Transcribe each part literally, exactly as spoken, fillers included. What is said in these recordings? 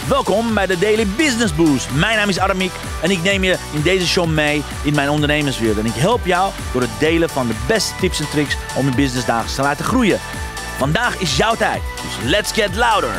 Welkom bij de Daily Business Boost. Mijn naam is Aramik en ik neem je in deze show mee in mijn ondernemerswereld. En ik help jou door het delen van de beste tips en tricks om je business dagelijks te laten groeien. Vandaag is jouw tijd, dus let's get louder.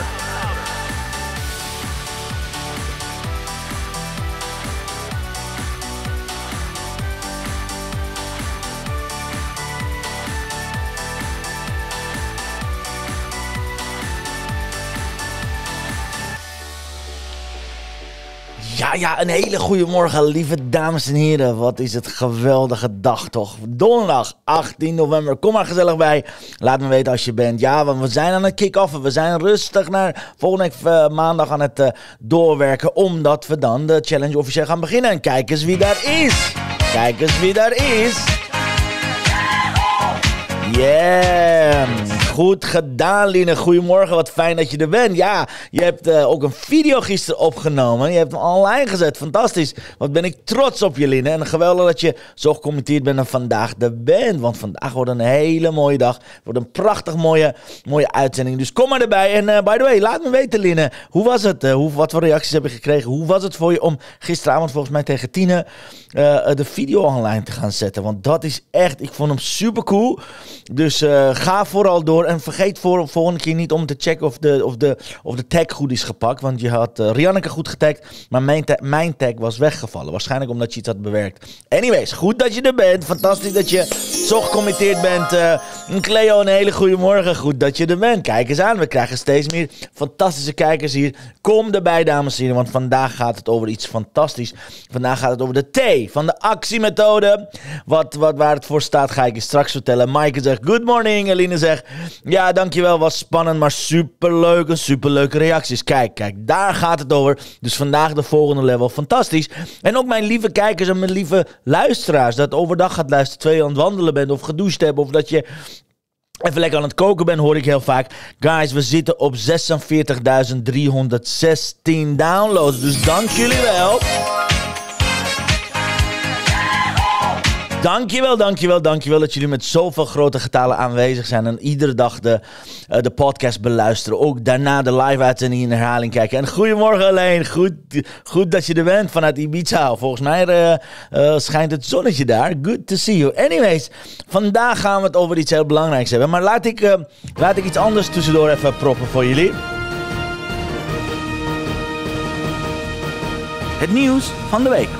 Ja, ja, een hele goede morgen, lieve dames en heren. Wat is het geweldige dag toch? Donderdag, achttien november. Kom maar gezellig bij. Laat me weten als je bent. Ja, want we zijn aan het kick-offen. We zijn rustig naar volgende week uh, maandag aan het uh, doorwerken. Omdat we dan de challenge officieel gaan beginnen. En kijk eens wie daar is. Kijk eens wie daar is. Yeah, goed gedaan Line, goedemorgen, wat fijn dat je er bent. Ja, je hebt uh, ook een video gisteren opgenomen, je hebt hem online gezet, fantastisch. Wat ben ik trots op je Line en geweldig dat je zo gecommenteerd bent en vandaag er bent. Want vandaag wordt een hele mooie dag, wordt een prachtig mooie, mooie uitzending. Dus kom maar erbij en uh, by the way, laat me weten Line, hoe was het? Uh, hoe, wat voor reacties heb je gekregen? Hoe was het voor je om gisteravond volgens mij tegen Tine uh, de video online te gaan zetten? Want dat is echt, ik vond hem super cool. Dus uh, ga vooral door en vergeet voor volgende keer niet om te checken of de, of de, of de tag goed is gepakt. Want je had uh, Rianneke goed getagd, maar mijn, ta mijn tag was weggevallen. Waarschijnlijk omdat je iets had bewerkt. Anyways, goed dat je er bent. Fantastisch dat je zo gecommitteerd bent. Uh, Cleo, een hele goede morgen. Goed dat je er bent. Kijk eens aan, we krijgen steeds meer fantastische kijkers hier. Kom erbij, dames en heren, want vandaag gaat het over iets fantastisch. Vandaag gaat het over de T van de actiemethode. Wat, wat, waar het voor staat ga ik je straks vertellen. Maaike zegt good morning. Eline zegt ja, dankjewel. Was spannend, maar superleuk. En superleuke reacties. Kijk, kijk, daar gaat het over. Dus vandaag de volgende level. Fantastisch. En ook mijn lieve kijkers en mijn lieve luisteraars. Dat overdag gaat luisteren terwijl je aan het wandelen bent of gedoucht hebt. Of dat je even lekker aan het koken bent, hoor ik heel vaak. Guys, we zitten op zesenveertigduizend driehonderdzestien downloads. Dus dank jullie wel. Dankjewel, dankjewel, dankjewel dat jullie met zoveel grote getalen aanwezig zijn en iedere dag de, uh, de podcast beluisteren. Ook daarna de live-uitzending in herhaling kijken. En goedemorgen alleen, goed, goed dat je er bent vanuit Ibiza. Volgens mij uh, uh, schijnt het zonnetje daar. Good to see you. Anyways, vandaag gaan we het over iets heel belangrijks hebben. Maar laat ik, uh, laat ik iets anders tussendoor even proppen voor jullie. Het nieuws van de week.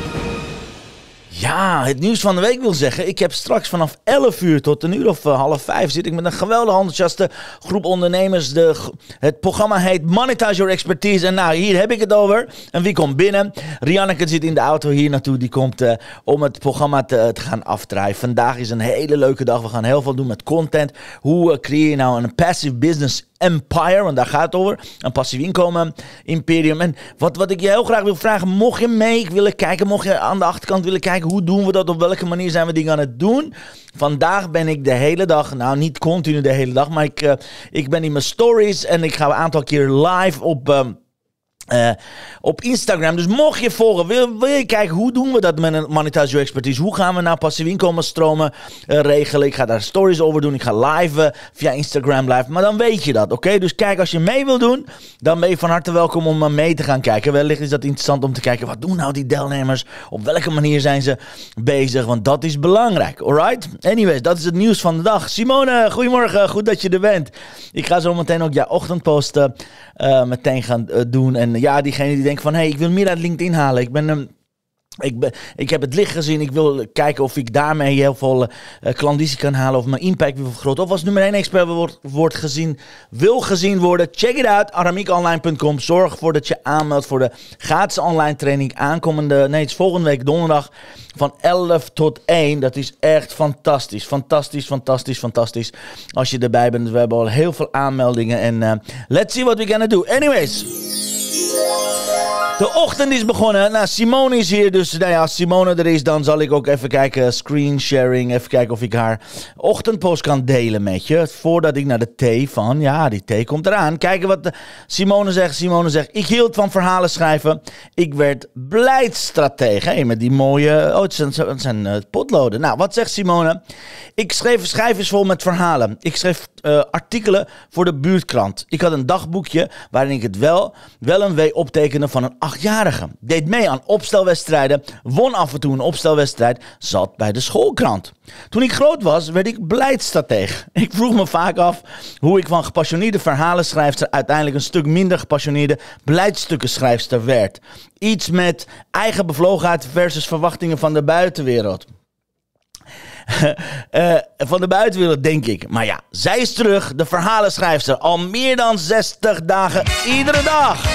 Ja, het nieuws van de week wil zeggen, ik heb straks vanaf elf uur tot een uur of uh, half vijf zit ik met een geweldig enthousiaste groep ondernemers. De, het programma heet Monetize Your Expertise en nou, hier heb ik het over. En wie komt binnen? Rianneke zit in de auto hier naartoe, die komt uh, om het programma te, te gaan afdraaien. Vandaag is een hele leuke dag, we gaan heel veel doen met content. Hoe uh, creëer je nou een passive business empire, want daar gaat het over. Een passief inkomen imperium. En wat, wat ik je heel graag wil vragen, mocht je mee willen kijken, mocht je aan de achterkant willen kijken, hoe doen we dat, op welke manier zijn we dingen aan het doen? Vandaag ben ik de hele dag, nou niet continu de hele dag, maar ik, uh, ik ben in mijn stories en ik ga een aantal keer live op Um, Uh, op Instagram. Dus mocht je volgen, wil, wil je kijken hoe doen we dat met een Monetize Your Expertise? Hoe gaan we nou passief inkomensstromen uh, regelen? Ik ga daar stories over doen. Ik ga live uh, via Instagram live. Maar dan weet je dat, oké? Okay? Dus kijk, als je mee wil doen, dan ben je van harte welkom om uh, mee te gaan kijken. Wellicht is dat interessant om te kijken, wat doen nou die deelnemers? Op welke manier zijn ze bezig? Want dat is belangrijk, alright? Anyways, dat is het nieuws van de dag. Simone, goedemorgen. Goed dat je er bent. Ik ga zo meteen ook jouw ochtendpost uh, meteen gaan uh, doen. En ja, diegene die denkt van, hé, hey, ik wil meer uit LinkedIn halen. Ik ben um, Ik, ben, ik heb het licht gezien. Ik wil kijken of ik daarmee heel veel uh, klandizie kan halen. Of mijn impact wil vergroten. Of als nummer één expert wordt, wordt gezien, wil gezien worden. Check it out. aramik online punt com. Zorg ervoor dat je aanmeldt voor de gratis online training. Aankomende, nee, het is volgende week donderdag van elf tot één. Dat is echt fantastisch. Fantastisch, fantastisch, fantastisch. Als je erbij bent. We hebben al heel veel aanmeldingen. En uh, let's see what we gonna do. Anyways. De ochtend is begonnen. Nou, Simone is hier. Dus nou ja, als Simone er is, dan zal ik ook even kijken. Screen sharing. Even kijken of ik haar ochtendpost kan delen met je. Voordat ik naar de thee van... Ja, die thee komt eraan. Kijken wat Simone zegt. Simone zegt... Ik hield van verhalen schrijven. Ik werd beleidsstratege. Hey, met die mooie... Oh, het zijn, het zijn uh, potloden. Nou, wat zegt Simone? Ik schreef schrijvers vol met verhalen. Ik schreef uh, artikelen voor de buurtkrant. Ik had een dagboekje waarin ik het wel, wel een wee optekende van een achtjarige. Deed mee aan opstelwedstrijden, won af en toe een opstelwedstrijd, zat bij de schoolkrant. Toen ik groot was, werd ik beleidsstratege. Ik vroeg me vaak af hoe ik van gepassioneerde verhalenschrijfster uiteindelijk een stuk minder gepassioneerde beleidstukkenschrijfster werd. Iets met eigen bevlogenheid versus verwachtingen van de buitenwereld. uh, van de buitenwereld, denk ik. Maar ja, zij is terug, de verhalenschrijfster. Al meer dan zestig dagen, iedere dag.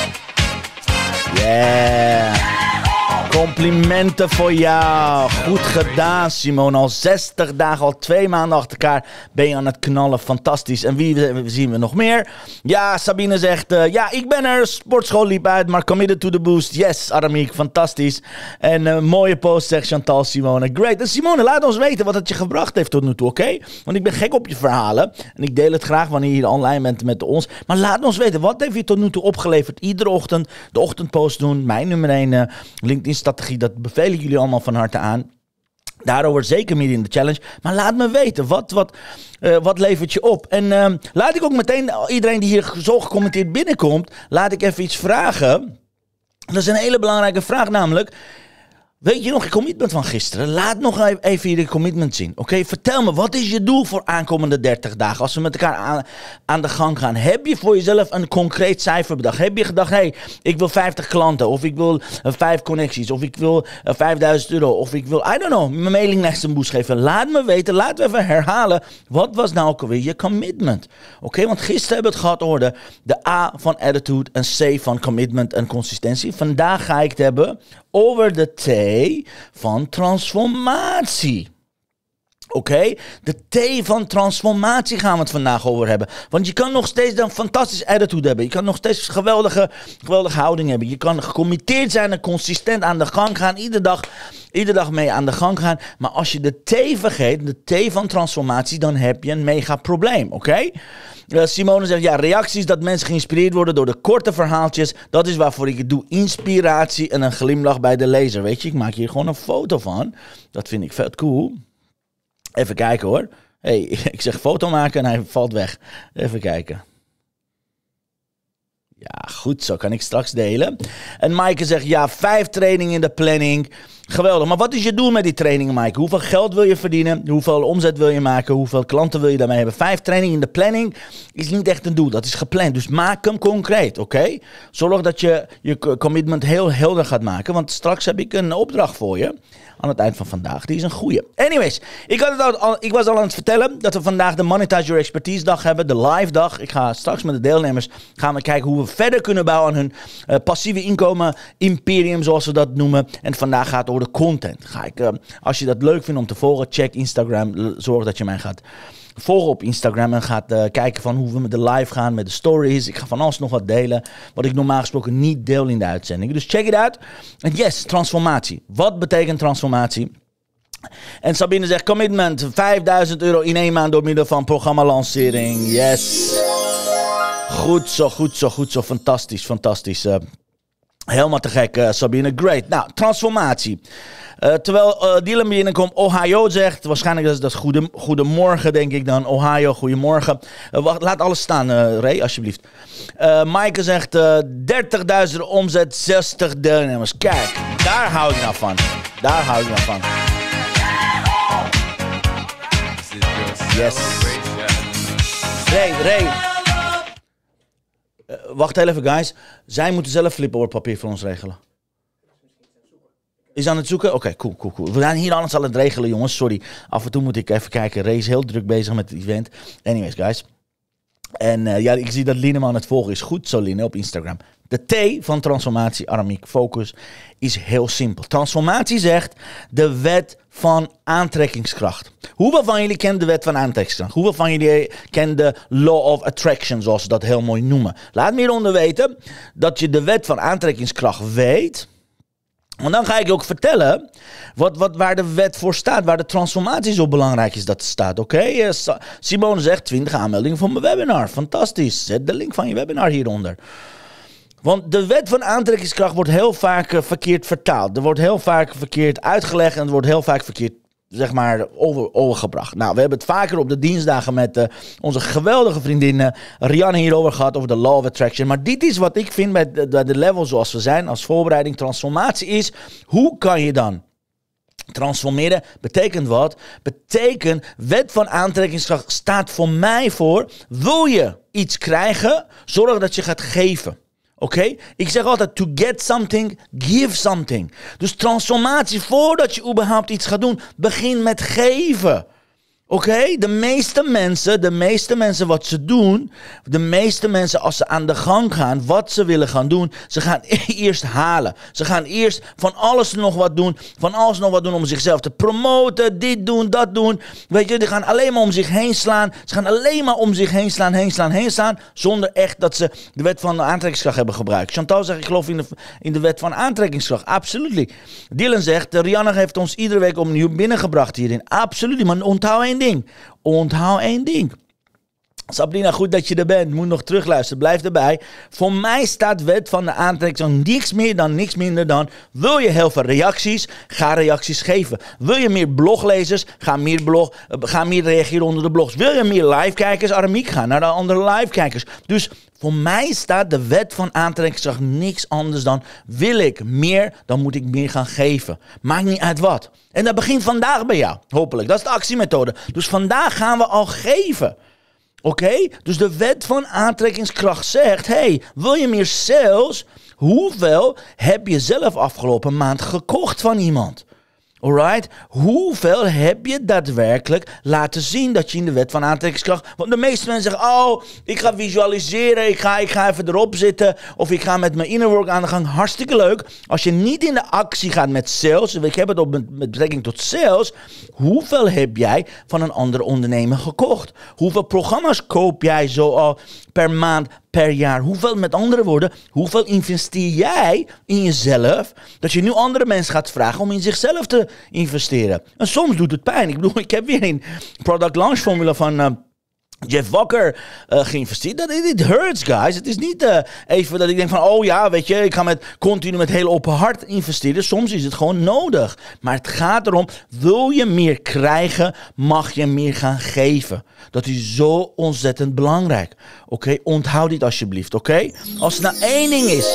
Yeah. Complimenten voor jou. Goed gedaan, Simone. Al zestig dagen, al twee maanden achter elkaar ben je aan het knallen. Fantastisch. En wie zien we nog meer? Ja, Sabine zegt... Uh, ja, ik ben er. Sportschool liep uit, maar committed to the boost. Yes, Aramiek. Fantastisch. En uh, mooie post, zegt Chantal Simone. Great. En Simone, laat ons weten wat het je gebracht heeft tot nu toe, oké? Okay? Want ik ben gek op je verhalen. En ik deel het graag wanneer je hier online bent met ons. Maar laat ons weten, wat heeft je tot nu toe opgeleverd? Iedere ochtend de ochtendpost doen. Mijn nummer één uh, LinkedIn-strategie. Dat beveel ik jullie allemaal van harte aan. Daarover zeker meer in de challenge. Maar laat me weten, wat, wat, uh, wat levert je op? En uh, laat ik ook meteen, iedereen die hier zo gecommenteerd binnenkomt, laat ik even iets vragen. Dat is een hele belangrijke vraag namelijk. Weet je nog je commitment van gisteren? Laat nog even je commitment zien. Oké, okay? Vertel me, wat is je doel voor aankomende dertig dagen? Als we met elkaar aan, aan de gang gaan. Heb je voor jezelf een concreet cijfer bedacht? Heb je gedacht, hé, hey, ik wil vijftig klanten. Of ik wil uh, vijf connecties. Of ik wil uh, vijfduizend euro. Of ik wil, I don't know, mijn mailinglijst een boost geven. Laat me weten, laten we even herhalen. Wat was nou ook alweer je commitment? Oké, okay? Want gisteren hebben we het gehad over de, de A van attitude en C van commitment en consistentie. Vandaag ga ik het hebben over de T van transformatie. Oké, okay? De T van transformatie gaan we het vandaag over hebben. Want je kan nog steeds een fantastische attitude hebben. Je kan nog steeds een geweldige, geweldige houding hebben. Je kan gecommitteerd zijn en consistent aan de gang gaan. Iedere dag, iedere dag mee aan de gang gaan. Maar als je de T vergeet, de T van transformatie, dan heb je een mega probleem. Oké? Okay? Uh, Simone zegt, ja, reacties dat mensen geïnspireerd worden door de korte verhaaltjes. Dat is waarvoor ik het doe. Inspiratie en een glimlach bij de lezer. Weet je, ik maak hier gewoon een foto van. Dat vind ik vet cool. Even kijken hoor. Hey, ik zeg foto maken en hij valt weg. Even kijken. Ja, goed, zo kan ik straks delen. En Maaike zegt, ja, vijf trainingen in de planning. Geweldig, maar wat is je doel met die trainingen, Maaike? Hoeveel geld wil je verdienen? Hoeveel omzet wil je maken? Hoeveel klanten wil je daarmee hebben? Vijf trainingen in de planning is niet echt een doel. Dat is gepland, dus maak hem concreet, oké? Okay? Zorg dat je je commitment heel helder gaat maken, want straks heb ik een opdracht voor je. Aan het eind van vandaag. Die is een goeie. Anyways, ik, had het al, ik was al aan het vertellen dat we vandaag de Monetize Your Expertise dag hebben. De live dag. Ik ga straks met de deelnemers gaan we kijken hoe we verder kunnen bouwen aan hun uh, passieve inkomen imperium, zoals we dat noemen. En vandaag gaat het over de content. Ga ik, uh, als je dat leuk vindt om te volgen, check Instagram. Zorg dat je mij gaat volgen op Instagram en gaat uh, kijken van hoe we met de live gaan, met de stories. Ik ga van alles nog wat delen, wat ik normaal gesproken niet deel in de uitzending. Dus check it out. En yes, transformatie. Wat betekent transformatie? En Sabine zegt, commitment, vijfduizend euro in één maand door middel van programma-lancering. Yes. Goed zo, goed zo, goed zo. Fantastisch, fantastisch. Uh, helemaal te gek, uh, Sabine. Great. Nou, transformatie. Uh, terwijl uh, Dylan binnenkomt, Ohio zegt, waarschijnlijk dat is dat goede, goedemorgen, denk ik dan. Ohio, goedemorgen. Uh, wacht, laat alles staan, uh, Ray, alsjeblieft. Uh, Maaike zegt, uh, dertigduizend omzet, zestig deelnemers. Kijk, daar hou ik nou van. Daar hou ik nou van. Yes. Ray, Ray. Uh, wacht even, guys. Zij moeten zelf flipboardpapier voor ons regelen. Is aan het zoeken? Oké, okay, cool, cool, cool. We zijn hier alles aan het regelen, jongens. Sorry. Af en toe moet ik even kijken. Ray is heel druk bezig met het event. Anyways, guys. En uh, ja, ik zie dat Line me aan het volgen is. Goed zo, Line, op Instagram. De T van transformatie, Aramik, focus, is heel simpel. Transformatie zegt de wet van aantrekkingskracht. Hoeveel van jullie kennen de wet van aantrekkingskracht? Hoeveel van jullie kennen de law of attraction, zoals ze dat heel mooi noemen? Laat me hieronder weten dat je de wet van aantrekkingskracht weet. Want dan ga ik je ook vertellen wat, wat, waar de wet voor staat, waar de transformatie zo belangrijk is dat het staat. Oké, okay? Simone zegt twintig aanmeldingen voor mijn webinar. Fantastisch. Zet de link van je webinar hieronder. Want de wet van aantrekkingskracht wordt heel vaak uh, verkeerd vertaald. Er wordt heel vaak verkeerd uitgelegd en er wordt heel vaak verkeerd, zeg maar, over, overgebracht. Nou, we hebben het vaker op de dienstdagen met uh, onze geweldige vriendinnen Rianne hierover gehad, over de law of attraction. Maar dit is wat ik vind bij de, bij de level zoals we zijn, als voorbereiding, transformatie is. Hoe kan je dan transformeren? Betekent wat? Betekent, wet van aantrekkingskracht staat voor mij voor, wil je iets krijgen, zorg dat je gaat geven. Oké? Okay? Ik zeg altijd, to get something, give something. Dus transformatie, voordat je überhaupt iets gaat doen, begin met geven. Oké? Okay? De meeste mensen, de meeste mensen wat ze doen, de meeste mensen als ze aan de gang gaan, wat ze willen gaan doen, ze gaan eerst halen. Ze gaan eerst van alles nog wat doen, van alles nog wat doen om zichzelf te promoten, dit doen, dat doen. Weet je, die gaan alleen maar om zich heen slaan. Ze gaan alleen maar om zich heen slaan, heen slaan, heen slaan, zonder echt dat ze de wet van de aantrekkingskracht hebben gebruikt. Chantal zegt, ik geloof in de, in de wet van aantrekkingskracht. Absoluut. Dylan zegt, Rianne heeft ons iedere week opnieuw binnengebracht hierin. Absoluut. Maar onthoud één ding. Onthoud één ding. Sabrina, goed dat je er bent. Moet nog terugluisteren. Blijf erbij. Voor mij staat wet van de aantrekkingskracht niks meer dan, niks minder dan. Wil je heel veel reacties? Ga reacties geven. Wil je meer bloglezers? Ga meer, blog, ga meer reageren onder de blogs. Wil je meer live-kijkers? Aramik, ga naar de andere live-kijkers. Dus voor mij staat de wet van aantrekkingskracht niks anders dan, wil ik meer, dan moet ik meer gaan geven. Maakt niet uit wat. En dat begint vandaag bij jou, hopelijk. Dat is de actiemethode. Dus vandaag gaan we al geven. Oké? Okay? Dus de wet van aantrekkingskracht zegt, hey, wil je meer sales? Hoeveel heb je zelf afgelopen maand gekocht van iemand? Alright? Hoeveel heb je daadwerkelijk laten zien dat je in de wet van aantrekkingskracht... Want de meeste mensen zeggen, oh, ik ga visualiseren, ik ga, ik ga even erop zitten, of ik ga met mijn inner work aan de gang. Hartstikke leuk. Als je niet in de actie gaat met sales, ik heb het op met, met betrekking tot sales, hoeveel heb jij van een andere ondernemer gekocht? Hoeveel programma's koop jij zo al per maand, per jaar? Hoeveel, met andere woorden, hoeveel investeer jij in jezelf, dat je nu andere mensen gaat vragen om in zichzelf te investeren? En soms doet het pijn. Ik bedoel, ik heb weer een product launch formule van Uh, Jeff Walker uh, geïnvesteerd. Dat, it hurts, guys. Het is niet uh, even dat ik denk van, oh ja, weet je, ik ga met, continu met heel open hart investeren. Soms is het gewoon nodig. Maar het gaat erom, wil je meer krijgen, mag je meer gaan geven. Dat is zo ontzettend belangrijk. Oké, okay? Onthoud dit alsjeblieft, oké? Okay? Als er nou één ding is,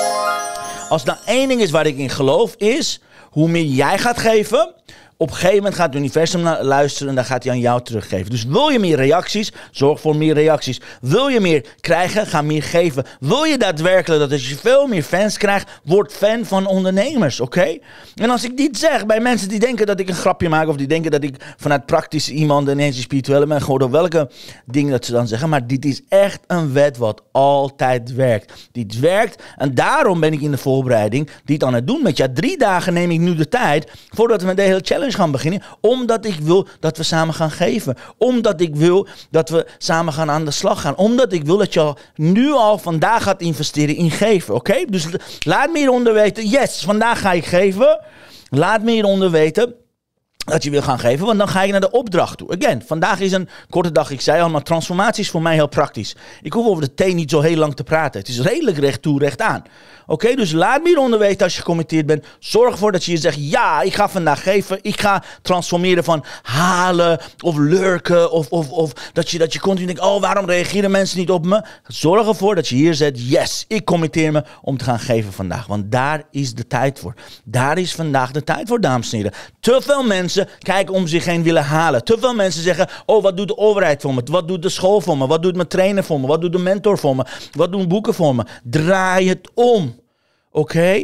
als er nou één ding is waar ik in geloof, is hoe meer jij gaat geven, op een gegeven moment gaat het universum luisteren en dan gaat hij aan jou teruggeven. Dus wil je meer reacties, zorg voor meer reacties. Wil je meer krijgen, ga meer geven. Wil je daadwerkelijk dat als je veel meer fans krijgt, word fan van ondernemers, oké? Okay? En als ik dit zeg bij mensen die denken dat ik een grapje maak, of die denken dat ik vanuit praktische iemand ineens een spirituele ben, gewoon door welke dingen dat ze dan zeggen, maar dit is echt een wet wat altijd werkt. Dit werkt en daarom ben ik in de voorbereiding dit aan het doen met jou. Drie dagen neem ik nu de tijd voordat we met de hele challenge gaan beginnen, omdat ik wil dat we samen gaan geven. Omdat ik wil dat we samen gaan aan de slag gaan. Omdat ik wil dat je al nu al vandaag gaat investeren in geven. Oké? Okay? Dus laat me hieronder weten, yes, vandaag ga ik geven. Laat me hieronder weten dat je wil gaan geven, want dan ga je naar de opdracht toe. Again, vandaag is een korte dag. Ik zei al, maar transformatie is voor mij heel praktisch. Ik hoef over de thee niet zo heel lang te praten. Het is redelijk recht toe, recht aan. Oké, okay, dus laat me hieronder weten als je gecommitteerd bent. Zorg ervoor dat je je zegt, ja, ik ga vandaag geven. Ik ga transformeren van halen of lurken. Of, of, of dat, je, dat je continu denkt, oh, waarom reageren mensen niet op me? Zorg ervoor dat je hier zet, yes, ik committeer me om te gaan geven vandaag. Want daar is de tijd voor. Daar is vandaag de tijd voor, dames en heren. Te veel mensen kijken om zich heen willen halen. Te veel mensen zeggen, oh, wat doet de overheid voor me? Wat doet de school voor me? Wat doet mijn trainer voor me? Wat doet de mentor voor me? Wat doen boeken voor me? Draai het om. Oké? Okay?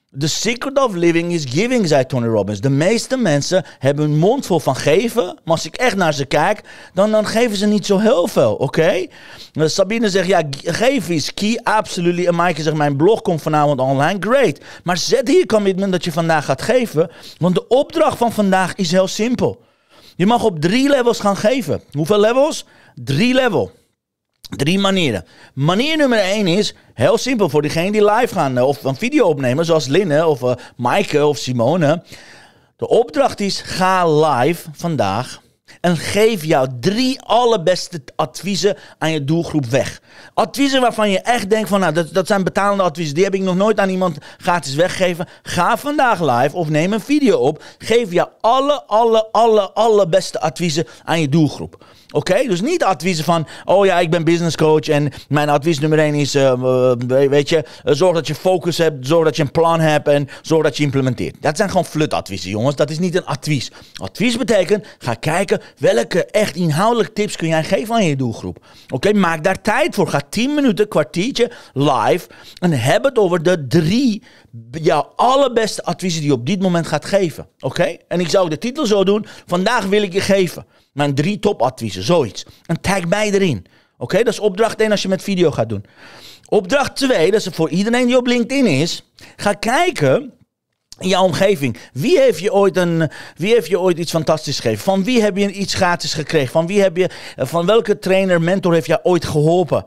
The secret of living is giving, zei Tony Robbins. De meeste mensen hebben hun mond vol van geven. Maar als ik echt naar ze kijk, dan, dan geven ze niet zo heel veel, oké? Okay? Sabine zegt, ja, geven is key, absoluut. En Maaike zegt, mijn blog komt vanavond online, great. Maar zet hier commitment dat je vandaag gaat geven. Want de opdracht van vandaag is heel simpel. Je mag op drie levels gaan geven. Hoeveel levels? Drie level. Drie manieren. Manier nummer één is heel simpel voor diegenen die live gaan uh, of een video opnemen, zoals Linne of uh, Maaike of Simone. De opdracht is: ga live vandaag en geef jouw drie allerbeste adviezen aan je doelgroep weg. Adviezen waarvan je echt denkt van, nou, dat, dat zijn betalende adviezen. Die heb ik nog nooit aan iemand gratis weggegeven. Ga vandaag live of neem een video op. Geef jouw alle, alle, alle, allerbeste adviezen aan je doelgroep. Oké, okay? Dus niet adviezen van, oh ja, ik ben business coach en mijn advies nummer één is, uh, weet je, uh, zorg dat je focus hebt, zorg dat je een plan hebt en zorg dat je implementeert. Dat zijn gewoon flutadviezen, jongens. Dat is niet een advies. Advies betekent, ga kijken welke echt inhoudelijke tips kun jij geven aan je doelgroep. Oké, okay? Maak daar tijd voor. Ga tien minuten, kwartiertje live en heb het over de drie jouw allerbeste adviezen die je op dit moment gaat geven. Oké, okay? En ik zou de titel zo doen, vandaag wil ik je geven. Mijn drie topadviezen, zoiets. En tag mij erin. Oké, okay? Dat is opdracht één als je met video gaat doen. Opdracht twee, dat is voor iedereen die op LinkedIn is. Ga kijken in jouw omgeving. Wie heeft je ooit, een, wie heeft je ooit iets fantastisch gegeven? Van wie heb je iets gratis gekregen? Van, wie heb je, van welke trainer, mentor heeft jou ooit geholpen?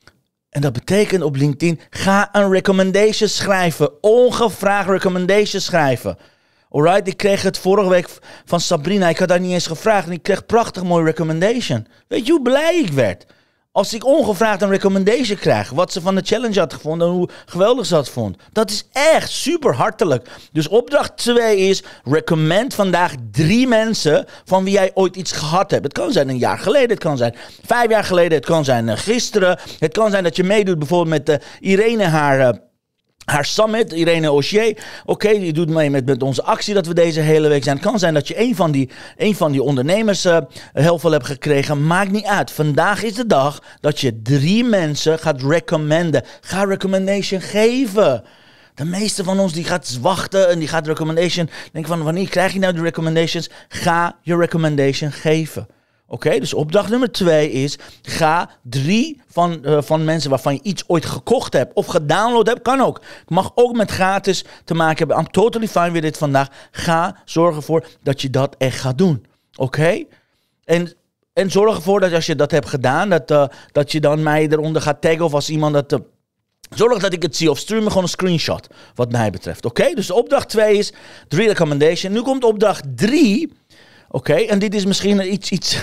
En dat betekent op LinkedIn, ga een recommendation schrijven. Ongevraagd recommendation schrijven. Alright, ik kreeg het vorige week van Sabrina. Ik had daar niet eens gevraagd. En ik kreeg prachtig mooi recommendation. Weet je hoe blij ik werd? Als ik ongevraagd een recommendation krijg. Wat ze van de challenge had gevonden. En hoe geweldig ze dat vond. Dat is echt super hartelijk. Dus opdracht twee is. Recommend vandaag drie mensen. Van wie jij ooit iets gehad hebt. Het kan zijn een jaar geleden. Het kan zijn vijf jaar geleden. Het kan zijn uh, gisteren. Het kan zijn dat je meedoet bijvoorbeeld met uh, Irene haar... Uh, Haar summit, Irene Auchier. Oké, okay, die doet mee met, met onze actie dat we deze hele week zijn. Het kan zijn dat je een van die, een van die ondernemers uh, heel veel hebt gekregen. Maakt niet uit. Vandaag is de dag dat je drie mensen gaat recommenden. Ga recommendation geven. De meeste van ons die gaat wachten en die gaat recommendation. Denk van, wanneer krijg je nou de recommendations? Ga je recommendation geven. Oké, okay, dus opdracht nummer twee is, ga drie van, uh, van mensen waarvan je iets ooit gekocht hebt of gedownload hebt, kan ook. Het mag ook met gratis te maken hebben. I'm totally fine with dit vandaag. Ga zorgen ervoor dat je dat echt gaat doen. Oké? Okay? En, en zorg ervoor dat als je dat hebt gedaan, dat, uh, dat je dan mij eronder gaat taggen of als iemand dat... Uh, Zorg dat ik het zie of stuur me gewoon een screenshot, wat mij betreft. Oké, okay? Dus opdracht twee is drie recommendation. Nu komt opdracht drie... Oké, okay, en dit is misschien een iets, iets,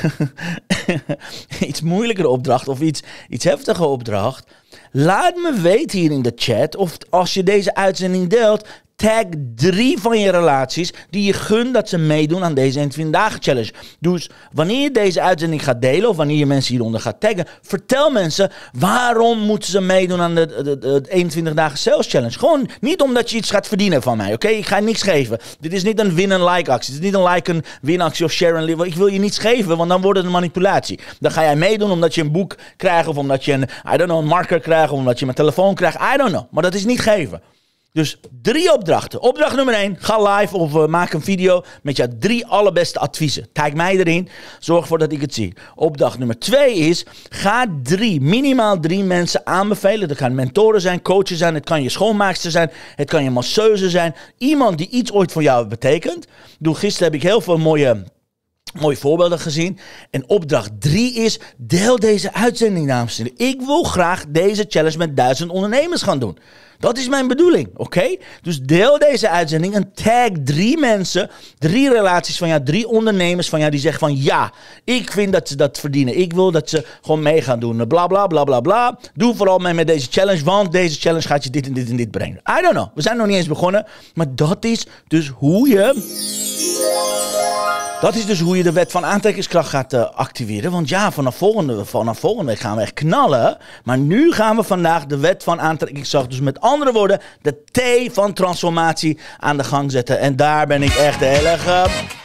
iets moeilijkere opdracht of iets, iets heftige opdracht. Laat me weten hier in de chat of als je deze uitzending deelt, tag drie van je relaties die je gunt dat ze meedoen aan deze eenentwintig dagen challenge. Dus wanneer je deze uitzending gaat delen of wanneer je mensen hieronder gaat taggen, vertel mensen waarom moeten ze meedoen aan de, de, de eenentwintig dagen sales challenge. Gewoon niet omdat je iets gaat verdienen van mij, oké? Okay? Ik ga je niks geven. Dit is niet een win-en-like actie. Dit is niet een like-en-win actie of share-en-live. Ik wil je niets geven, want dan wordt het een manipulatie. Dan ga jij meedoen omdat je een boek krijgt of omdat je een, I don't know, een marker krijgt of omdat je mijn telefoon krijgt. I don't know. Maar dat is niet geven. Dus drie opdrachten. Opdracht nummer één. Ga live of uh, maak een video met jouw drie allerbeste adviezen. Tag mij erin. Zorg ervoor dat ik het zie. Opdracht nummer twee is. Ga drie, minimaal drie mensen aanbevelen. Dat kan mentoren zijn, coaches zijn. Het kan je schoonmaakster zijn. Het kan je masseuse zijn. Iemand die iets ooit voor jou betekent. Doe, gisteren heb ik heel veel mooie... Mooie voorbeelden gezien. En opdracht drie is, deel deze uitzending, dames en heren. Ik wil graag deze challenge met duizend ondernemers gaan doen. Dat is mijn bedoeling, oké? Okay? Dus deel deze uitzending en tag drie mensen, drie relaties van jou, drie ondernemers van jou die zeggen van ja, ik vind dat ze dat verdienen. Ik wil dat ze gewoon mee gaan doen. Bla, bla, bla, bla, bla. Doe vooral mee met deze challenge, want deze challenge gaat je dit en dit en dit brengen. I don't know. We zijn nog niet eens begonnen. Maar dat is dus hoe je... Dat is dus hoe je de wet van aantrekkingskracht gaat uh, activeren. Want ja, vanaf volgende, vanaf volgende week gaan we echt knallen. Maar nu gaan we vandaag de wet van aantrekkingskracht, dus met andere woorden, de T van transformatie aan de gang zetten. En daar ben ik echt heel erg... Uh,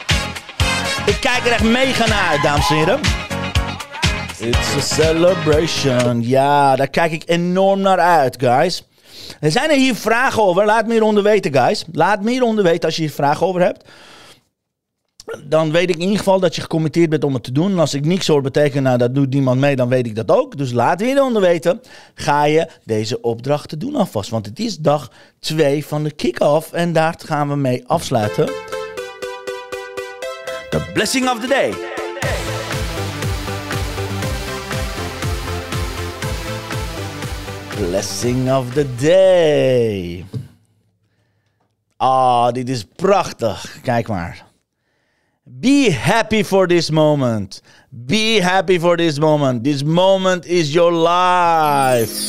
ik kijk er echt mega naar uit, dames en heren. It's a celebration. Ja, daar kijk ik enorm naar uit, guys. Zijn er hier vragen over? Laat me hieronder weten, guys. Laat me hieronder weten als je hier vragen over hebt. Dan weet ik in ieder geval dat je gecommitteerd bent om het te doen. En als ik niks hoor betekenen, nou dat doet niemand mee, dan weet ik dat ook. Dus laat me hieronder weten. Ga je deze opdrachten doen alvast. Want het is dag twee van de kick-off. En daar gaan we mee afsluiten. The blessing of the day. Blessing of the day. Ah, oh, dit is prachtig. Kijk maar. Be happy for this moment. Be happy for this moment. This moment is your life.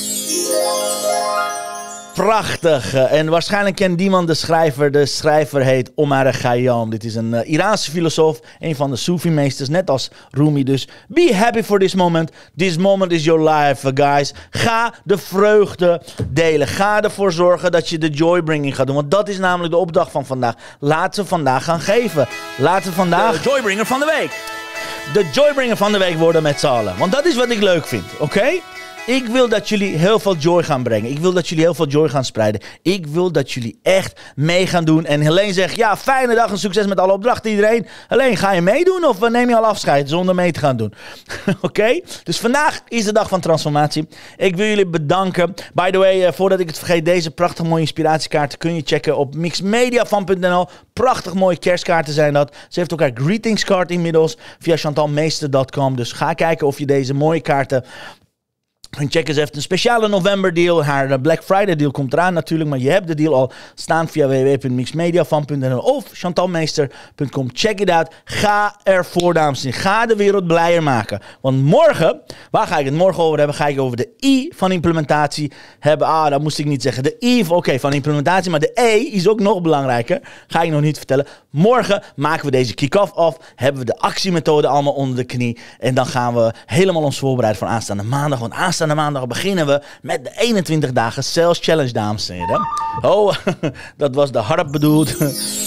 Prachtig. En waarschijnlijk kent niemand de schrijver. De schrijver heet Omar Khayyam. Dit is een uh, Iraanse filosoof. Een van de Soefi-meesters. Net als Rumi dus. Be happy for this moment. This moment is your life, guys. Ga de vreugde delen. Ga ervoor zorgen dat je de joybringing gaat doen. Want dat is namelijk de opdracht van vandaag. Laten we vandaag gaan geven. Laten we vandaag... De joybringer van de week. De joybringer van de week worden met z'n allen. Want dat is wat ik leuk vind. Oké? Okay? Ik wil dat jullie heel veel joy gaan brengen. Ik wil dat jullie heel veel joy gaan spreiden. Ik wil dat jullie echt mee gaan doen. En Helene zegt, ja, fijne dag en succes met alle opdrachten iedereen. Helene, ga je meedoen of neem je al afscheid zonder mee te gaan doen? Oké? Okay? Dus vandaag is de dag van transformatie. Ik wil jullie bedanken. By the way, uh, voordat ik het vergeet, deze prachtig mooie inspiratiekaarten kun je checken op mixmediafan punt n l. Prachtig mooie kerstkaarten zijn dat. Ze heeft ook haar greetingskaart inmiddels via chantalmeester punt com. Dus ga kijken of je deze mooie kaarten... En check eens even een speciale november deal. Haar Black Friday deal komt eraan natuurlijk. Maar je hebt de deal al staan via w w w punt mixmediafan punt n l of chantalmeester punt com. Check it out. Ga ervoor, dames en heren. Ga de wereld blijer maken. Want morgen, waar ga ik het morgen over hebben? Ga ik over de I van implementatie hebben. Ah, dat moest ik niet zeggen. De I, oké, okay, van implementatie. Maar de E is ook nog belangrijker. Ga ik nog niet vertellen. Morgen maken we deze kick-off af. Hebben we de actiemethode allemaal onder de knie. En dan gaan we helemaal ons voorbereiden voor aanstaande maandag. Want aanstaande maandag beginnen we met de eenentwintig dagen Sales Challenge, dames en heren. Oh, dat was de harp bedoeld.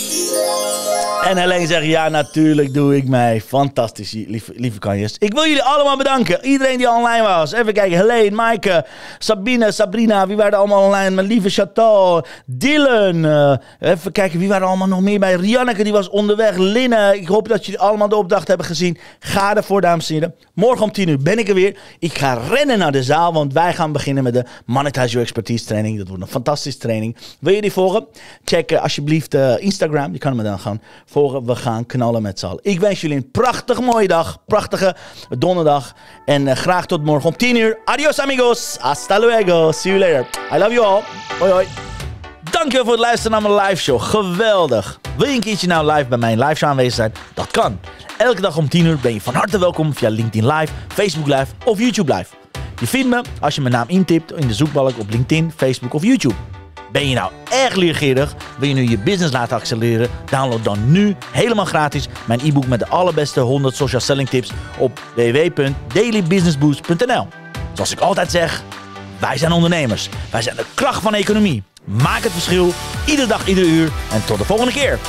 En Helene zegt, ja, natuurlijk doe ik mee. Fantastisch, lieve, lieve kanjes. Ik wil jullie allemaal bedanken. Iedereen die online was. Even kijken, Helene, Maaike, Sabine, Sabrina. Wie waren allemaal online? Mijn lieve Chateau, Dylan. Uh, even kijken, wie waren allemaal nog meer bij? Rianneke, die was onderweg. Linne, ik hoop dat jullie allemaal de opdracht hebben gezien. Ga ervoor, dames en heren. Morgen om tien uur ben ik er weer. Ik ga rennen naar de zaal, want wij gaan beginnen met de Monetize Your Expertise training. Dat wordt een fantastische training. Wil je die volgen? Check uh, alsjeblieft uh, Instagram. Je kan me dan gaan volgen. We gaan knallen met z'n allen. Ik wens jullie een prachtige mooie dag. Prachtige donderdag. En uh, graag tot morgen om tien uur. Adios amigos. Hasta luego. See you later. I love you all. Hoi hoi. Dankjewel voor het luisteren naar mijn live show. Geweldig. Wil je een keertje nou live bij mijn live show aanwezig zijn? Dat kan. Elke dag om tien uur ben je van harte welkom via LinkedIn Live, Facebook Live of YouTube Live. Je vindt me als je mijn naam intipt in de zoekbalk op LinkedIn, Facebook of YouTube. Ben je nou erg leergierig? Wil je nu je business laten accelereren? Download dan nu helemaal gratis mijn e-book met de allerbeste honderd social selling tips op w w w punt daily business boost punt n l. Zoals ik altijd zeg, wij zijn ondernemers. Wij zijn de kracht van de economie. Maak het verschil, iedere dag, ieder uur. En tot de volgende keer.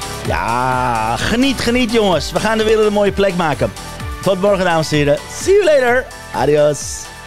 Ja, geniet, geniet jongens. We gaan de wereld een mooie plek maken. Tot morgen, dames en heren. See you later. Adios.